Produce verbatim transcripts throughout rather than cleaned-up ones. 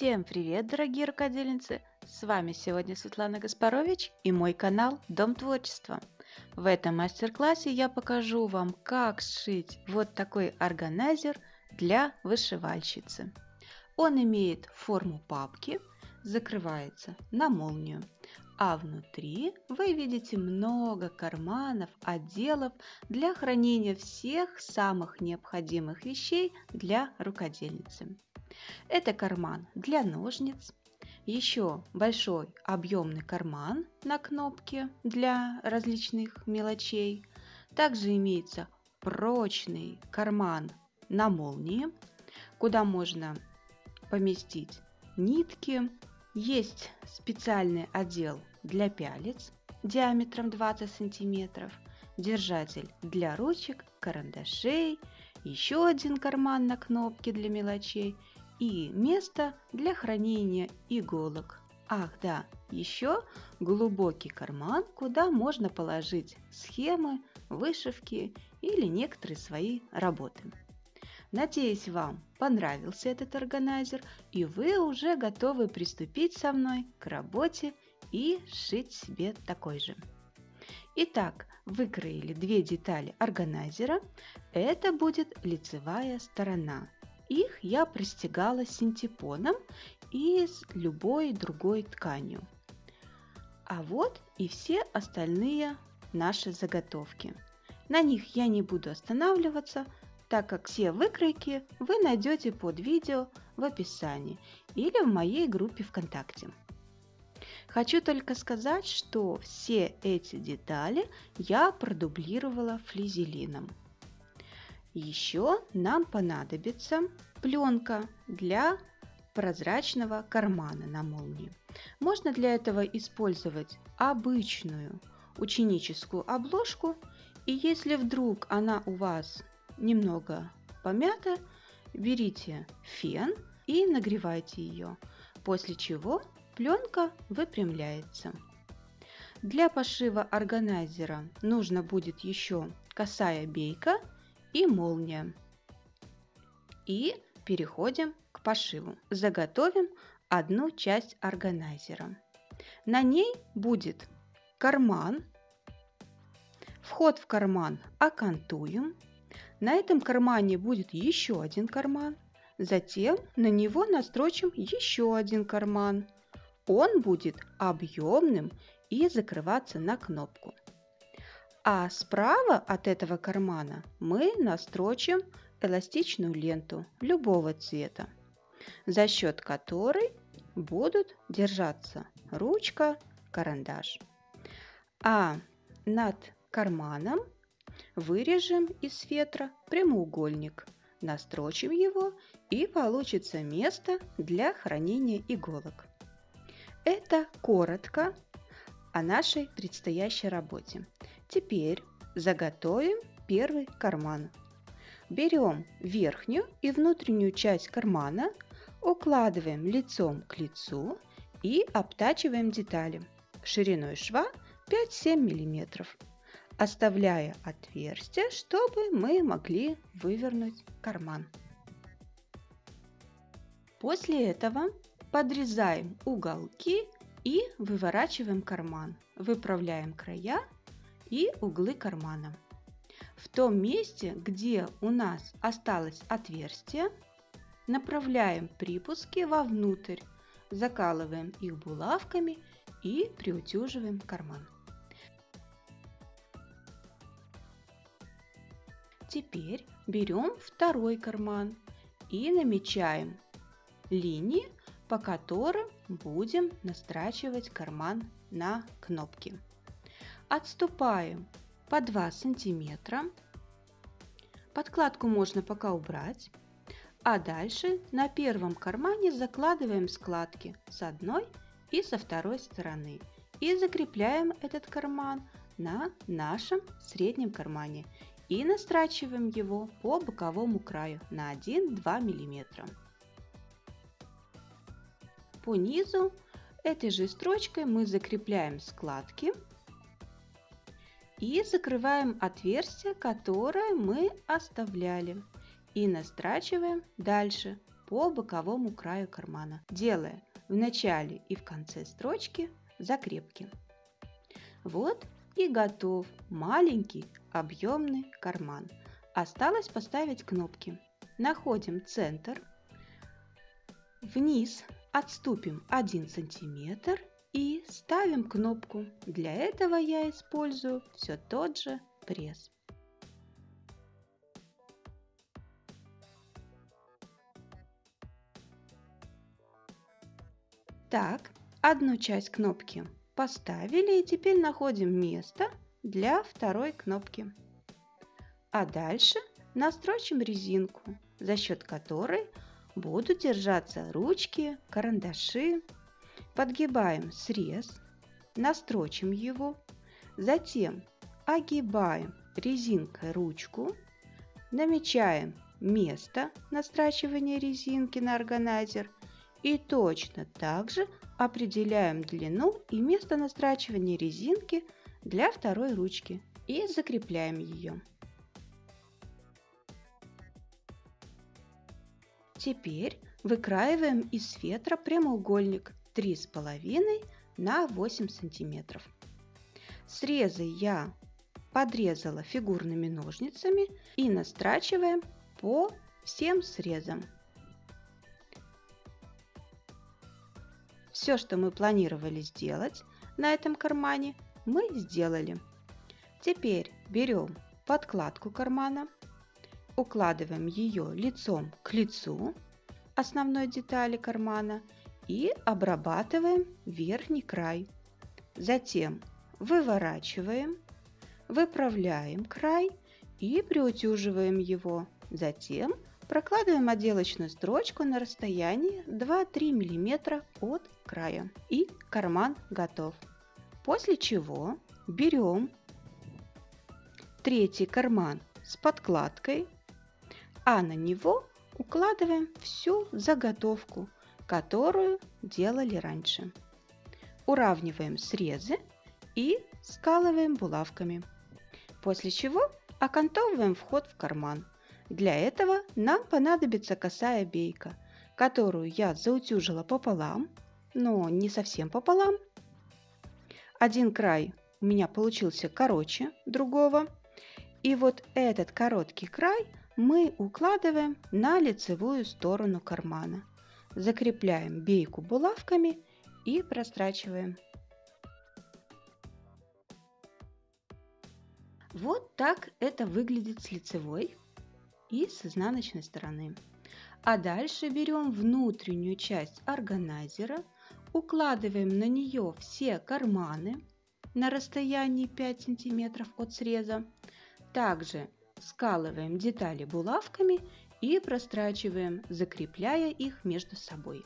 Всем привет, дорогие рукодельницы! С вами сегодня Светлана Гаспарович и мой канал Дом творчества. В этом мастер-классе я покажу вам, как сшить вот такой органайзер для вышивальщицы. Он имеет форму папки, закрывается на молнию, а внутри вы видите много карманов, отделов для хранения всех самых необходимых вещей для рукодельницы. Это карман для ножниц, еще большой объемный карман на кнопке для различных мелочей. Также имеется прочный карман на молнии, куда можно поместить нитки. Есть специальный отдел для пялец диаметром двадцать сантиметров, держатель для ручек, карандашей, еще один карман на кнопке для мелочей и место для хранения иголок. Ах да, еще глубокий карман, куда можно положить схемы, вышивки или некоторые свои работы. Надеюсь, вам понравился этот органайзер и вы уже готовы приступить со мной к работе и сшить себе такой же. Итак, выкроили две детали органайзера. Это будет лицевая сторона. Их я простегала синтепоном и с любой другой тканью. А вот и все остальные наши заготовки. На них я не буду останавливаться, так как все выкройки вы найдете под видео в описании или в моей группе ВКонтакте. Хочу только сказать, что все эти детали я продублировала флизелином. Еще нам понадобится пленка для прозрачного кармана на молнии. Можно для этого использовать обычную ученическую обложку, и если вдруг она у вас немного помята, берите фен и нагревайте ее, после чего пленка выпрямляется. Для пошива органайзера нужно будет еще косая бейка и молния. И переходим к пошиву. Заготовим одну часть органайзера. На ней будет карман. Вход в карман окантуем. На этом кармане будет еще один карман. Затем на него настрочим еще один карман. Он будет объемным и закрываться на кнопку. А справа от этого кармана мы настрочим эластичную ленту любого цвета, за счет которой будут держаться ручка, карандаш. А над карманом вырежем из фетра прямоугольник, настрочим его и получится место для хранения иголок. Это коротко о нашей предстоящей работе. Теперь заготовим первый карман. Берем верхнюю и внутреннюю часть кармана, укладываем лицом к лицу и обтачиваем детали шириной шва пять-семь миллиметров, оставляя отверстие, чтобы мы могли вывернуть карман. После этого подрезаем уголки и выворачиваем карман, выправляем края и углы кармана. В том месте, где у нас осталось отверстие, направляем припуски вовнутрь, закалываем их булавками и приутюживаем карман. Теперь берем второй карман и намечаем линии, по которым будем настрачивать карман на кнопки. Отступаем по два сантиметра. Подкладку можно пока убрать. А дальше на первом кармане закладываем складки с одной и со второй стороны. И закрепляем этот карман на нашем среднем кармане. И настрачиваем его по боковому краю на один-два миллиметра. По низу этой же строчкой мы закрепляем складки и закрываем отверстие, которое мы оставляли, и настрачиваем дальше по боковому краю кармана, делая в начале и в конце строчки закрепки. Вот и готов маленький объемный карман. Осталось поставить кнопки. Находим центр, вниз отступим один сантиметр и ставим кнопку. Для этого я использую все тот же пресс. Так, одну часть кнопки поставили и теперь находим место для второй кнопки. А дальше настрочим резинку, за счет которой будут держаться ручки, карандаши. Подгибаем срез, настрочим его, затем огибаем резинкой ручку, намечаем место настрачивания резинки на органайзер и точно так же определяем длину и место настрачивания резинки для второй ручки и закрепляем ее. Теперь выкраиваем из фетра прямоугольник три с половиной на восемь сантиметров. Срезы я подрезала фигурными ножницами и настрачиваем по всем срезам. Все, что мы планировали сделать на этом кармане, мы сделали. Теперь берем подкладку кармана, укладываем ее лицом к лицу основной детали кармана и обрабатываем верхний край. Затем выворачиваем, выправляем край и приутюживаем его. Затем прокладываем отделочную строчку на расстоянии два-три миллиметра от края. И карман готов. После чего берем третий карман с подкладкой, а на него укладываем всю заготовку, которую делали раньше. Уравниваем срезы и скалываем булавками. После чего окантовываем вход в карман. Для этого нам понадобится косая бейка, которую я заутюжила пополам, но не совсем пополам. Один край у меня получился короче другого. И вот этот короткий край мы укладываем на лицевую сторону кармана. Закрепляем бейку булавками и прострачиваем. Вот так это выглядит с лицевой и с изнаночной стороны. А дальше берем внутреннюю часть органайзера, укладываем на нее все карманы на расстоянии пять сантиметров от среза. Также скалываем детали булавками и прострачиваем, закрепляя их между собой.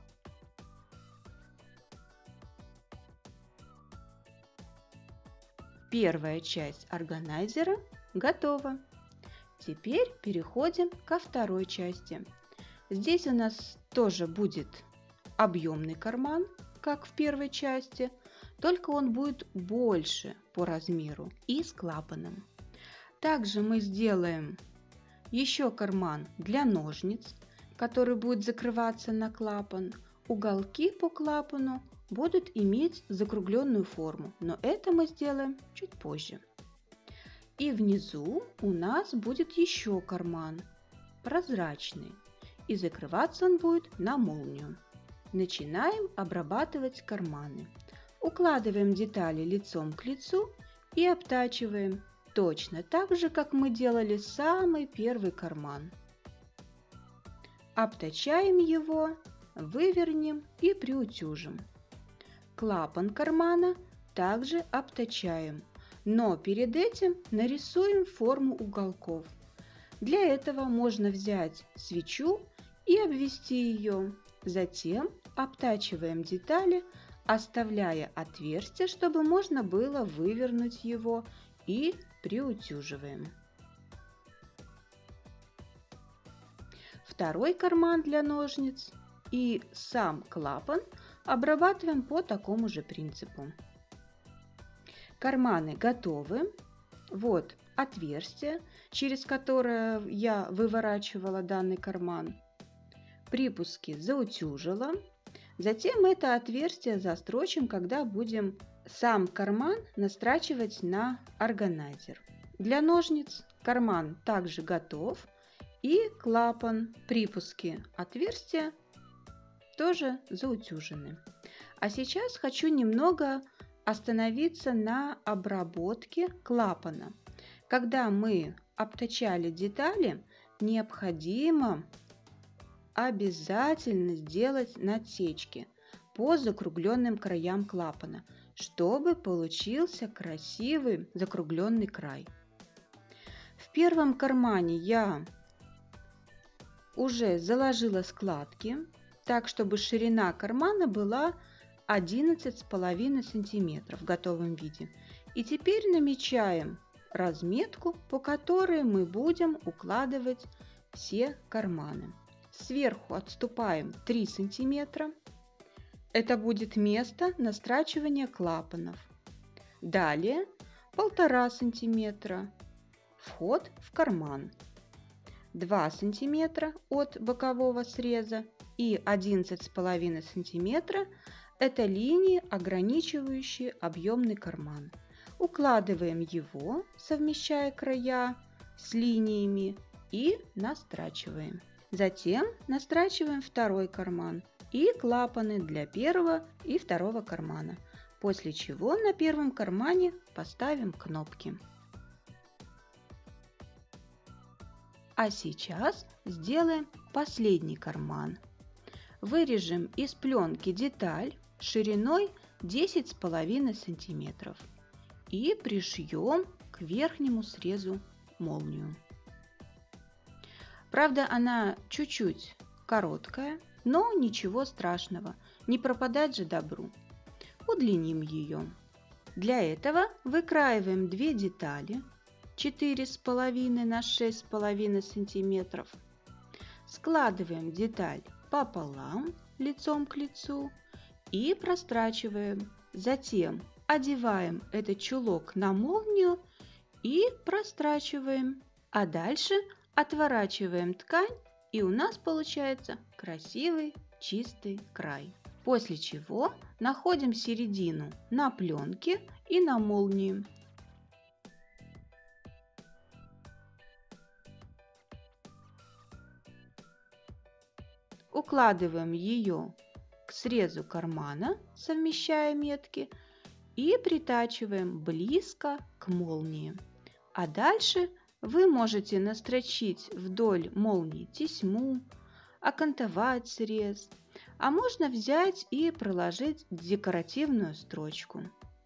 Первая часть органайзера готова. Теперь переходим ко второй части. Здесь у нас тоже будет объемный карман, как в первой части, только он будет больше по размеру и с клапаном. Также мы сделаем еще карман для ножниц, который будет закрываться на клапан. Уголки по клапану будут иметь закругленную форму, но это мы сделаем чуть позже. И внизу у нас будет еще карман, прозрачный, и закрываться он будет на молнию. Начинаем обрабатывать карманы. Укладываем детали лицом к лицу и обтачиваем, точно так же, как мы делали самый первый карман. Обтачаем его, вывернем и приутюжим. Клапан кармана также обтачаем, но перед этим нарисуем форму уголков. Для этого можно взять свечу и обвести ее. Затем обтачиваем детали, оставляя отверстие, чтобы можно было вывернуть его, и приутюживаем. Второй карман для ножниц и сам клапан обрабатываем по такому же принципу. Карманы готовы. Вот отверстие, через которое я выворачивала данный карман. припуски заутюжила. Затем это отверстие застрочим, когда будем сам карман настрачивать на органайзер. Для ножниц карман также готов. И клапан, припуски, отверстия тоже заутюжены. А сейчас хочу немного остановиться на обработке клапана. Когда мы обтачали детали, необходимо обязательно сделать насечки по закругленным краям клапана, чтобы получился красивый закругленный край. В первом кармане я уже заложила складки, так чтобы ширина кармана была одиннадцать с половиной сантиметров в готовом виде. И теперь намечаем разметку, по которой мы будем укладывать все карманы. Сверху отступаем три сантиметра. Это будет место настрачивания клапанов. Далее полтора сантиметра. Вход в карман. два сантиметра от бокового среза и одиннадцать с половиной сантиметра – это линии, ограничивающие объемный карман. Укладываем его, совмещая края с линиями, и настрачиваем. Затем настрачиваем второй карман и клапаны для первого и второго кармана, после чего на первом кармане поставим кнопки. А сейчас сделаем последний карман. Вырежем из пленки деталь шириной десять с половиной сантиметров и пришьем к верхнему срезу молнию. Правда, она чуть-чуть короткая, но ничего страшного, не пропадать же добру. Удлиним ее. Для этого выкраиваем две детали четыре с половиной на шесть с половиной сантиметров. Складываем деталь пополам, лицом к лицу, и прострачиваем. Затем одеваем этот чулок на молнию и прострачиваем. А дальше отворачиваем ткань, и у нас получается красивый чистый край. После чего находим середину на пленке и на молнии. Укладываем ее к срезу кармана, совмещая метки, и притачиваем близко к молнии. А дальше вы можете настрочить вдоль молнии тесьму, окантовать срез, а можно взять и проложить декоративную строчку.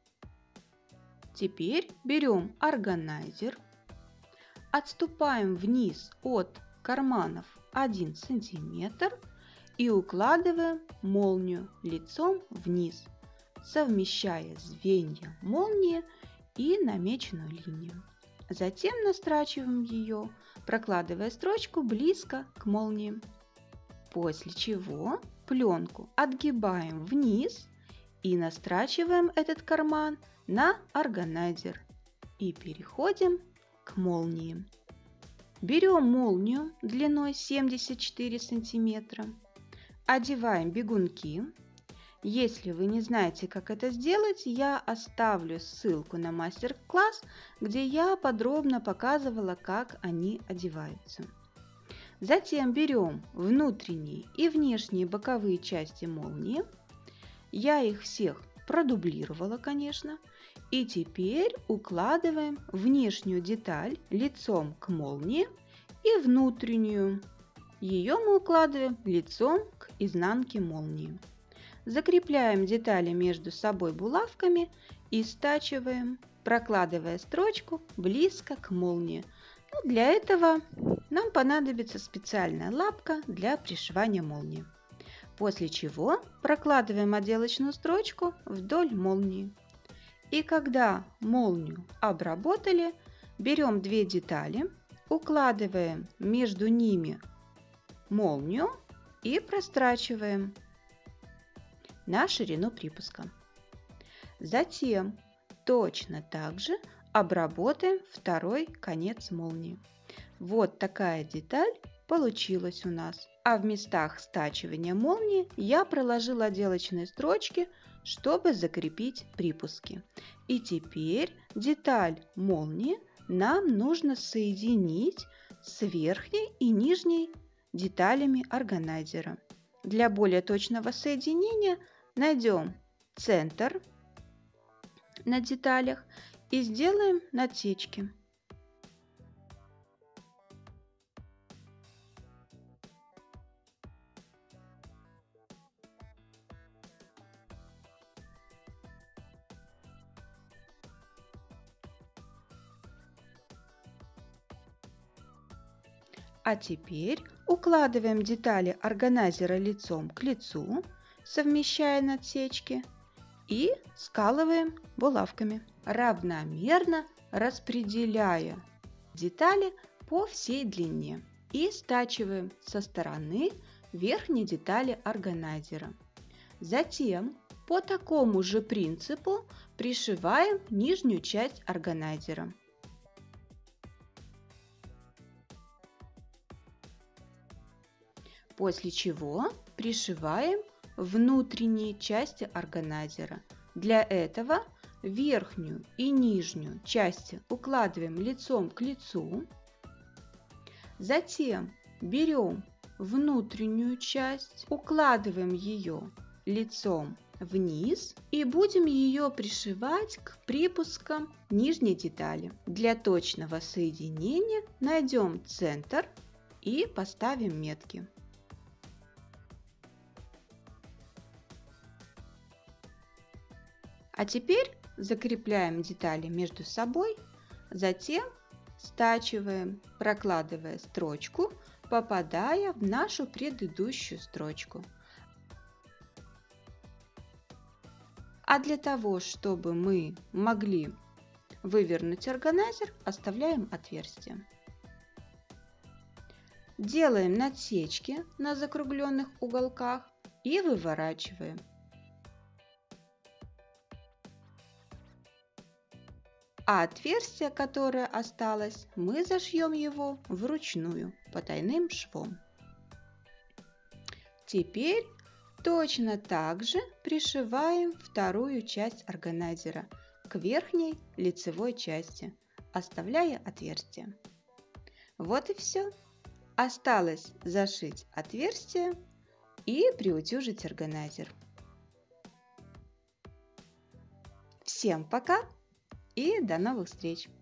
Теперь берем органайзер, отступаем вниз от карманов один сантиметр и укладываем молнию лицом вниз, совмещая звенья молнии и намеченную линию. Затем настрачиваем ее, прокладывая строчку близко к молнии. После чего пленку отгибаем вниз и настрачиваем этот карман на органайзер. И переходим к молнии. Берем молнию длиной семьдесят четыре сантиметра, одеваем бегунки. Если вы не знаете, как это сделать, я оставлю ссылку на мастер-класс, где я подробно показывала, как они одеваются. Затем берем внутренние и внешние боковые части молнии. Я их всех продублировала, конечно. И теперь укладываем внешнюю деталь лицом к молнии и внутреннюю. Ее мы укладываем лицом к изнанке молнии. Закрепляем детали между собой булавками и стачиваем, прокладывая строчку близко к молнии. Но для этого нам понадобится специальная лапка для пришивания молнии. После чего прокладываем отделочную строчку вдоль молнии. И когда молнию обработали, берем две детали, укладываем между ними молнию и прострачиваем на ширину припуска. Затем точно так же обработаем второй конец молнии. Вот такая деталь получилось у нас. А в местах стачивания молнии я проложила отделочные строчки, чтобы закрепить припуски. И теперь деталь молнии нам нужно соединить с верхней и нижней деталями органайзера. Для более точного соединения найдем центр на деталях и сделаем насечки. А теперь укладываем детали органайзера лицом к лицу, совмещая насечки, и скалываем булавками, равномерно распределяя детали по всей длине. И стачиваем со стороны верхней детали органайзера. Затем по такому же принципу пришиваем нижнюю часть органайзера. После чего пришиваем внутренние части органайзера. Для этого верхнюю и нижнюю части укладываем лицом к лицу. Затем берем внутреннюю часть, укладываем ее лицом вниз и будем ее пришивать к припускам нижней детали. Для точного соединения найдем центр и поставим метки. А теперь закрепляем детали между собой, затем стачиваем, прокладывая строчку, попадая в нашу предыдущую строчку. А для того, чтобы мы могли вывернуть органайзер, оставляем отверстие. Делаем насечки на закругленных уголках и выворачиваем. А отверстие, которое осталось, мы зашьем его вручную потайным швом. Теперь точно так же пришиваем вторую часть органайзера к верхней лицевой части, оставляя отверстие. Вот и все. Осталось зашить отверстие и приутюжить органайзер. Всем пока! И до новых встреч!